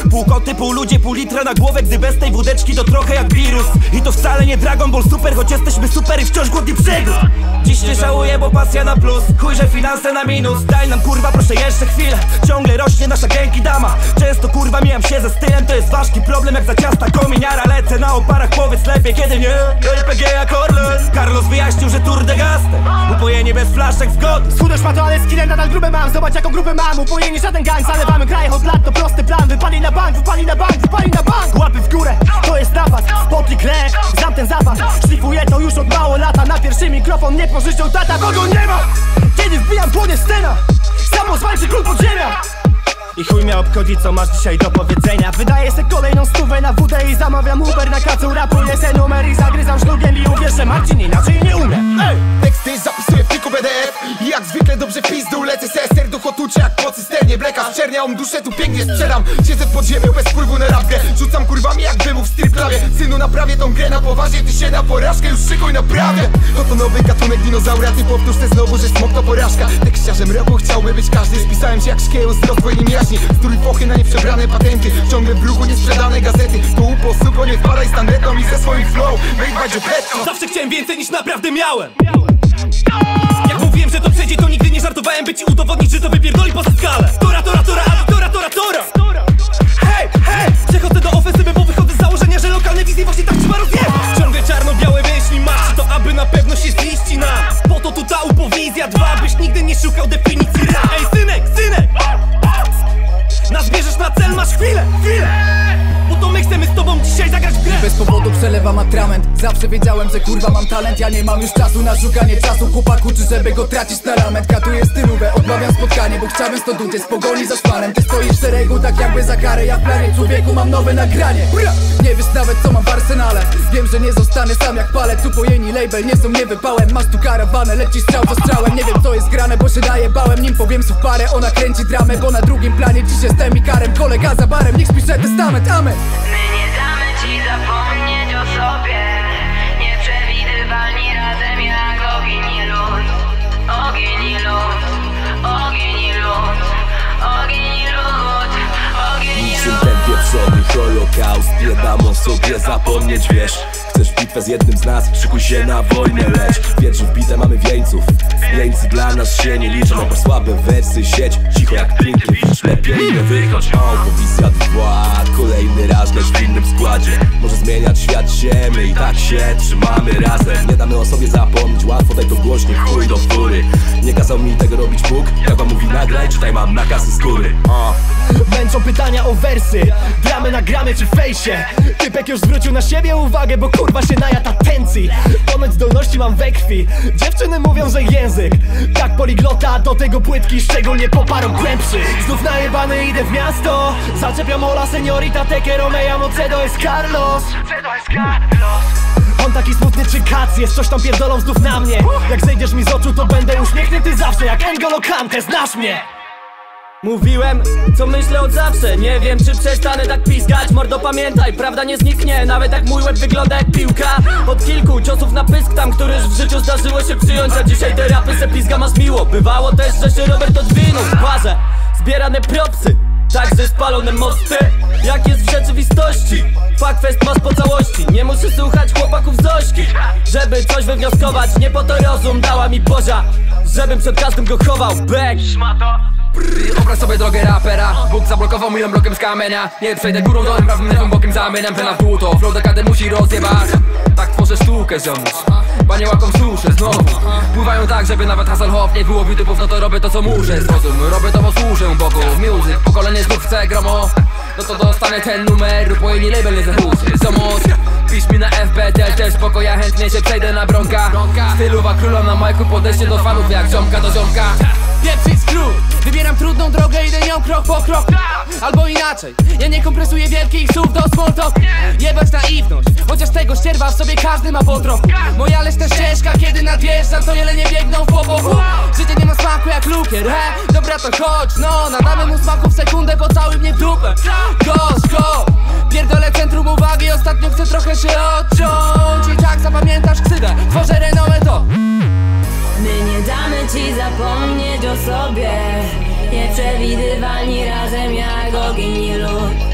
Pół koty, pół ludzie, pół litra na głowę. Gdy bez tej wódeczki to trochę jak wirus. I to wcale nie Dragon Ball Super, choć jesteśmy super i wciąż głodni przegród. Dziś nie żałuję, bo pasja na plus, chuj, że finanse na minus. Daj nam kurwa proszę jeszcze chwilę. Ciągle rośnie nasza gęki dama. Często kurwa mijam się ze stylem. To jest ważki problem jak za ciasta kominiara. Lecę na oparach, powiedz lepiej kiedy nie. LPG jak Orlen. Carlos wyjaśnił, że Tour de Gaste. Upojenie bez flaszek w god. Schudesz ma to, ale skillem nadal grube mam. Zobacz jaką grupę mam. Upojenie żaden gang. Zalewamy kraj od lat, to prosty plan. Wypali na bank, wypali na bank, wypali na bank. Łapy w górę, to jest napad. Potlik lek, znam ten zapach. Szlifuję to już od mało lata. Na pierwszy mikrofon nie pożyczą tata, bo go nie ma. Kiedy wbijam płonie scena, samozwańczy król podziemia. I chuj mnie obchodzi co masz dzisiaj do powiedzenia. Wydaję se kolejną stówę na wódę i zamawiam Uber. Na kacu rapuję se numer i zagryzam szlugiem. I uwierz, że Marcin inaczej nie umie. Teksty zapisuję w pliku PDF i jak zwykle dobrze w pizdu lecę se. Serducho tucze jak po cysternie. Bleka zczerniałą duszę tu pięknie sprzedam. Siedzę w podziemiu bez wpływu na rapkę. Rzucam kurwami jak wymów w strip-clubie. Synu naprawię tą grę na poważnie. Ty się na porażkę już szykuj naprawię. Oto nowy gatunek dinozaura. Ty powtórz te znowu, że smok to porażka. Tekściarzem rapu chciałby być każdy. Spisałem się jak szkieł z rozwojem jaźni. Strój fochy na nieprzebrane patenty. Ciągle w ruchu niesprzedane gazety. To uposuko nie wpadaj z tandetą i ze swoim flow. Made by Geppetto. Zawsze chciałem więcej niż naprawdę miałem. Jak mówiłem, że to przejdzie, to nigdy nie żartowałem. By ci udowodnić, że to wypierdoli poza skalę. Tora, tora, tora, tora, tora, tora. Hej, hej! Przechodzę do ofensywy, bo wychodzę z założenia, że lokalne wizje właśnie tak trzeba rozjebać. Ciągle czarno-białe myśli masz, to aby na pewno się ziści nam. Po to tu ta upowizja 2, byś nigdy nie szukał definicji rap. Ej synek, synek! Nas bierzesz na cel, masz chwilę, chwilę. Bo to my chcemy z tobą dzisiaj zagrać w grę. Bez powodu przelewam atrament. Zawsze wiedziałem, że kurwa mam talent. Ja nie mam już czasu na szukanie czasu. Chłopaku, czy żeby go tracić na lament. Katuję stylówę, odmawiam spotkanie, bo chciałbym stąd uciec z pogoni za szpanem. Ty stoisz w szeregu, tak jakby za karę. Ja w planie człowieku mam nowe nagranie. Nie wiesz nawet co mam w arsenale. Wiem, że nie zostanę sam jak palec. Upojeni label, nie są nie wypałem. Masz tu karawanę, leci strzał za strzałem. Nie wiem co jest grane, bo się najebałem. Nim powiem słów parę, ona kręci dramę. Bo na drugim planie dziś jestem ikarem. Kolega za barem, niech spisze testament, amen. My nie damy ci zapomnieć o sobie. Nieprzewidywalni razem jak ogień i lód. Ogień i lód. Ogień i lód. Ogień i lód. Ogień i Niczym lód. ten pieprzony holokaust. Nie dam o sobie zapomnieć, wiesz. Chcesz bitwę z jednym z nas, szykuj się na wojnę, lecz wierzy w bitę mamy wieńców. Jeńcy dla nas się nie liczą, bo słabe wersy sieć. Cicho jak Pinkiewicz, lepiej nie wychodź. To wizja 2, kolejny raz, lecz w innym składzie. Może zmieniać świat się, my i tak się trzymamy razem. Nie damy o sobie zapomnieć, łatwo daj to głośniej, chuj do fury. Nie kazał mi tego robić Bóg, jak wam mówi nagraj, czytaj mam nakazy z góry. Męczą pytania o wersy, gramy na gramy czy fejsie. Typek już zwrócił na siebie uwagę, bo kurwa się najadł atencji. Ponoć zdolności mam we krwi. Dziewczyny mówią, że język tak poliglota, do tego płytki, szczególnie po paru głębszych. Znów najebany idę w miasto. Zaczepiam Ola, seniorita, Teke, Romea, Mocedo jest Carlos. On taki smutny czy kac jest, coś tam pierdolą znów na mnie. Jak zejdziesz mi z oczu, to będę uśmiechnięty zawsze jak N'Golo Kante, znasz mnie. Mówiłem, co myślę od zawsze. Nie wiem, czy przestanę tak piskać. Mordo, pamiętaj, prawda nie zniknie. Nawet jak mój łeb wygląda jak piłka. Od kilku ciosów na pysk tam, który w życiu zdarzyło się przyjąć. A dzisiaj te rapy se pizga masz miło. Bywało też, że się Robert odwinął w barze. Zbierane propsy, także spalone mosty. Jak jest w rzeczywistości, Fuckfest masz po całości. Nie muszę słuchać chłopaków Zośki, żeby coś wywnioskować. Nie po to rozum dała mi Bozia, żebym przed każdym go chował. Back. Obrać sobie drogę rapera. Bóg zablokował moim blokiem z kamienia. Nie przejdę górą dołem, prawym lewym bokiem zamieniam pena w dłuto. Flow dekadę musi rozjebać. Tak tworzę sztukę, ziomuś. Panie łakom suszę znowu. Pływają tak, żeby nawet Hasselhoff nie wyłowił typów. No to robię to co muszę, zrozum. Robię to, bo służę Bogu. Music, pokolenie znów chce gromo. No to dostanę ten numer. Upojeni label nie zahuczy. Ziomuś, pisz mi na FBT, też spoko, ja chętnie się przejdę na bronka. Stylowa króla na majku, podejście do fanów jak ziomka do ziomka. Pierwszy skrót, wybieram trudną drogę, idę nią krok po krok. Albo inaczej, ja nie kompresuję wielkich słów do small talk. Jebać naiwność, chociaż tego ścierwa w sobie każdy ma po trochu. Moja leśna ścieżka, kiedy nadjeżdżam, to jelenie biegną w poboku. Życie nie ma smaku jak lukier, he? Dobra to chodź, no, nadamy mu smaku w sekundę, pocałuj mnie w dupę. Gorzko, pierdolę centrum uwagi, ostatnio chcę trochę się odciąć. I tak zapamiętasz ksywę, tworzę renomę to. My nie damy ci zapomnieć o sobie. Nieprzewidywalni razem jak ogień i lód.